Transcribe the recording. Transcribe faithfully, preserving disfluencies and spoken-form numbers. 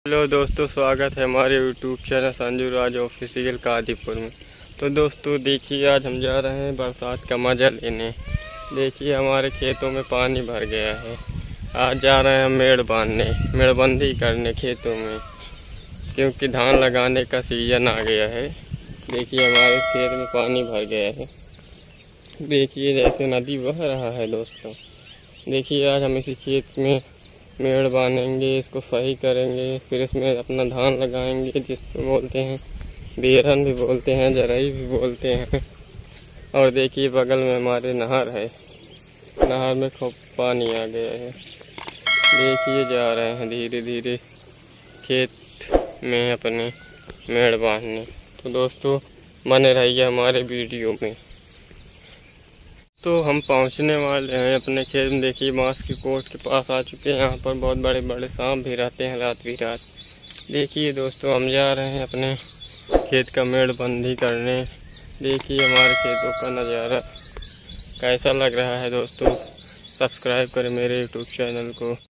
Hello दोस्तों, स्वागत है हमारे YouTube channel Sanju Raj official Kadipur में। तो दोस्तों देखिए, आज हम जा रहे हैं बरसात का मज़ा लेने। देखिए हमारे खेतों में पानी भर गया है। आज जा रहे हैं हम मेड़ बांधने, मेड़बंदी करने खेतों में, क्योंकि धान लगाने का सीजन आ गया है। देखिए हमारे खेत में पानी भर गया है। देखिए जैसे नदी बह रहा है दोस्तों। देखिए आज हम इसी खेत में मेड़ बांधेंगे, इसको सही करेंगे, फिर इसमें अपना धान लगाएंगे, जिसको बोलते हैं बेरहन भी बोलते हैं, जरई भी बोलते हैं। और देखिए बगल में हमारे नहर है, नहर में खूब पानी आ गया है। देखिए जा रहे हैं धीरे धीरे खेत में अपने मेड़ बांधने। तो दोस्तों बने रहिए हमारे वीडियो में। तो हम पहुंचने वाले हैं अपने खेत में। देखिए बांस की कोट के पास आ चुके हैं। यहाँ पर बहुत बड़े बड़े सांप भी रहते हैं रात भी रात। देखिए दोस्तों हम जा रहे हैं अपने खेत का मेड़बंदी करने। देखिए हमारे खेतों का नज़ारा कैसा लग रहा है दोस्तों। सब्सक्राइब करें मेरे यूट्यूब चैनल को।